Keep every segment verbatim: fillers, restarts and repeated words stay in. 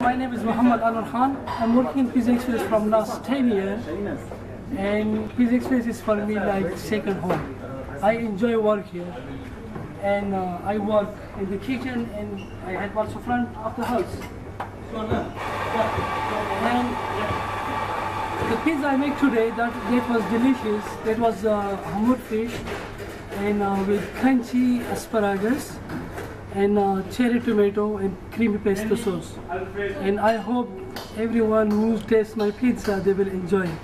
my name is Mohammad Anwar. I'm working in PizzaExpress from last ten years, and PizzaExpress is for me like second home. I enjoy work here, and uh, I work in the kitchen, and I had also front of the house. And the pizza I make today, that that was delicious. That was uh, hamur fish, and uh, with crunchy asparagus, and uh, cherry tomato and creamy pesto sauce. And I hope everyone who tastes my pizza, they will enjoy it.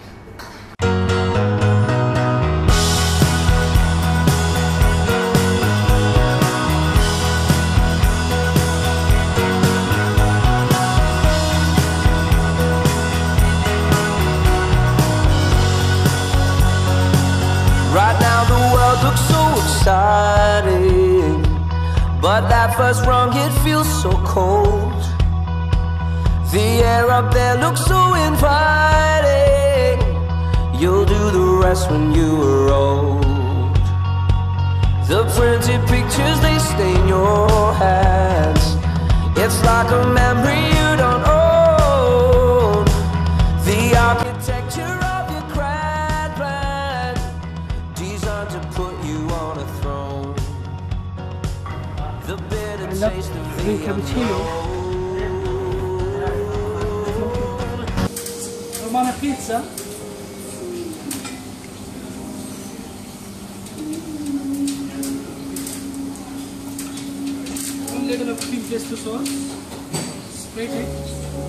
Right now the world looks so exciting, but that first rung, it feels so cold. The air up there looks so inviting. You'll do the rest when you are old. The printed pictures, they stain your hands. It's like a memory you don't own. The architecture of your grand plan, designed to put you on a throne. The bitter taste of the Pizzaiollo. Romana pizza. One little of cream pesto sauce. Spread it.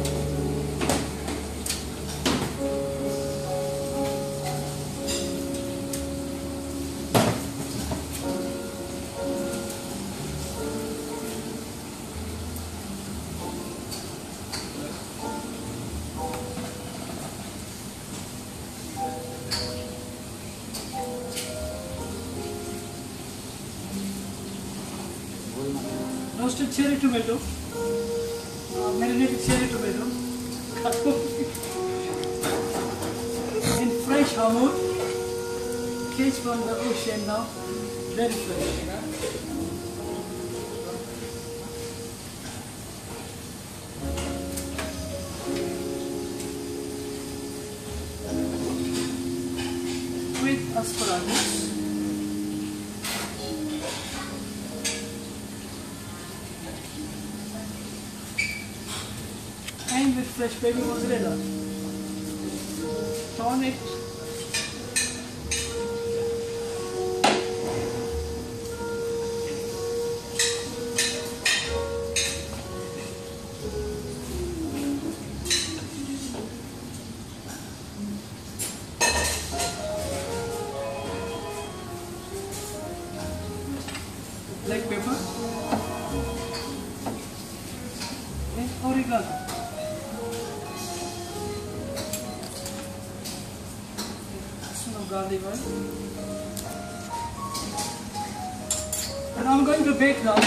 Roasted cherry tomato, uh, marinated cherry tomato, and fresh hamur, catch from the ocean now, very fresh. With asparagus. And with fresh baby mozzarella. Turn it. Black pepper. And oregano. Garlic oil. And I'm going to bake now.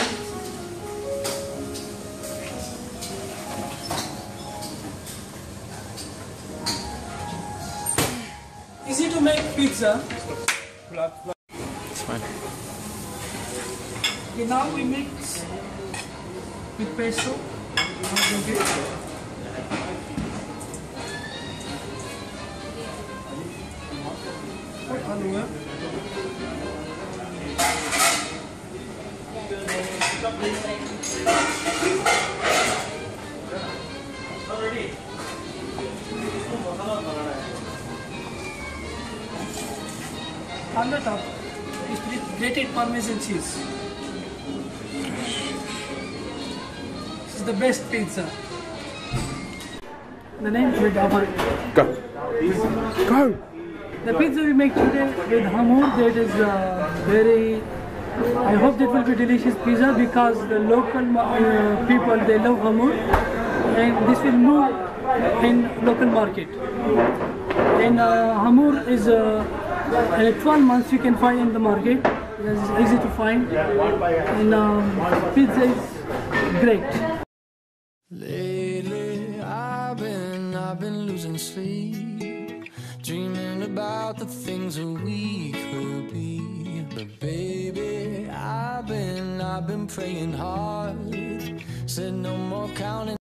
Easy to make pizza. It's fine. Okay, now we mix with pesto. Okay. Anwar. On the top is grated Parmesan cheese. This is the best pizza. The name is Anwar. Go. Go. The pizza we make today with hamur, that is uh, very, I hope that will be delicious pizza because the local uh, people, they love hamur, and this will move in local market. And uh, hamur is uh, uh, twelve months you can find in the market. It's easy to find, and um, pizza is great. Lately I've been, I've been losing sleep, dreaming about the things that we could be. But baby, I've been, I've been praying hard, said no more counting.